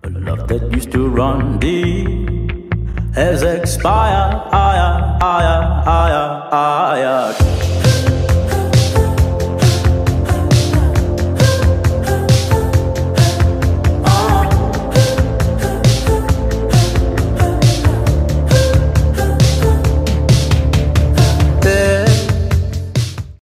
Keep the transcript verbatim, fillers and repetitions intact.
Love that used to run deep has expired.